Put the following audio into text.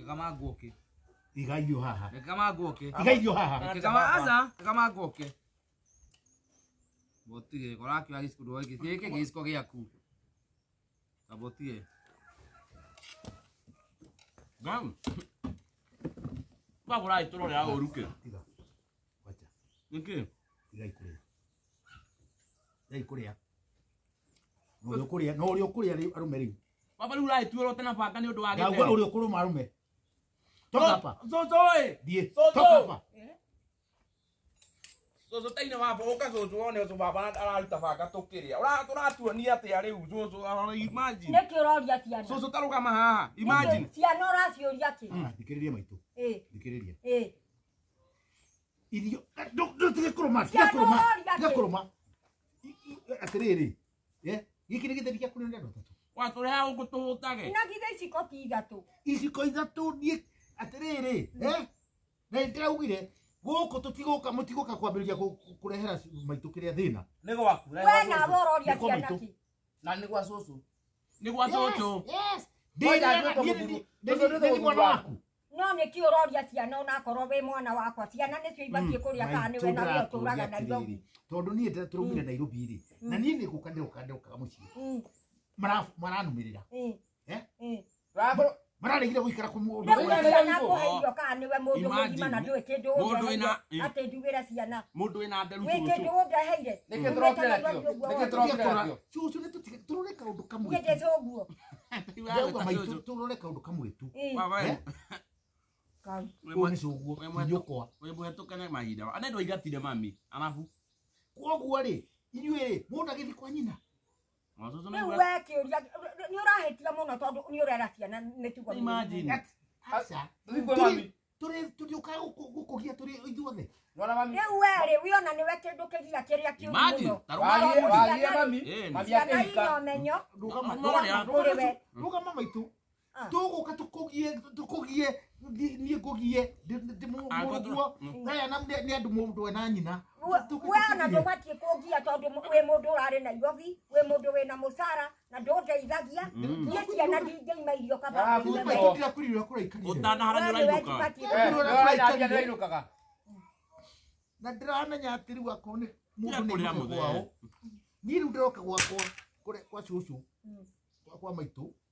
kama goke. Igaio haha. Kama goke. Igaio haha. Kama aza, kama goke. Botie, koraki agis kudo ke gis ko giaku. Sabotie. Gam. Ba bora itoro ya oruke. Tiga. Wacha. Niki? Tiga ikuria. Dai kuria. No kuria, no rio kuria arume riu. Baba riu rai tuoro tena banga ni undu wa gite. Gagwa uri okuru marume. Toka hapa. Soso oi. Die. Toka hapa. Soso taina baba oka soso one so baba na araruta banga tukiria. Ura tuonia ati ari soso ara imagine. Neki uroria ciana. Soso taruga maha. Imagine. Ciana uraciuria ki. Thikiriria maitu. Thikiriria. Irio. Tige kuruma. Tige kuruma. Atiriri. Giki ni githeri giaku ni ndendo tatu. Watore ha ugutuhutage. Na githe iciko ti ithatu. Iciko ithatu nie atiriri. Na ndiraugire guku tutiguka mutiguka kwambiriria kurehera maitu kiria thina. Ni gwaku. We na uroria ciana ki. Na ni gwa soso. Ni gwa soso. Yes. Ndi mwana waku. No neki uroria ciana ona korwo we mwana wakwa ciana nicio ibatie kuria kana ni we na we turaga na Nairobi. Tondu nie turugire Nairobi ri. Na nie ni gukande mucii. Maranumirira. Mararegire guikara kumundu. Ciana kuherio kana ni we mundu mugima na ndui kindu ati ndugira ciana. Mundu wina nderu we kindu undeheire. Niki turopera kio. Niki turopera kio. Cucu ni turore kaundu kamwe. Yende coguo. Ndauga maitu turore kaundu kamwe tu. Baba. Wewe cuguo. Nyukwa. Wewe muhetukane mahinda. Anendo igatire mami. Alafu. Koguo ri, inyuĩ ri, mundu agithi kwa nyina. Riu we kiuria ni urahetia muno tondu ni urera ciana mitugo. Imagine. Aca. Turiuka gukugia turi ithuothe. Riu we ri wiona ni we kindu kigia kiria kiuru muno. Wagie mami. Mami akeika. Menyo. Rugama maitu. Tuguka tukugie nie ngugie ndimuguo aya na ni andu mundu na nyina we na ndubatie kugia tondu we mundu urari Nairobi we mundu we na musara na ndundeithagia nie ciana ndingeima irio kaba ndira kurira kuraikari utana harani urainukaga na ndiramenya ati riu akoro ni mundu ni kwao ni riu ndiroka gwakwa kwa cucu kwa maitu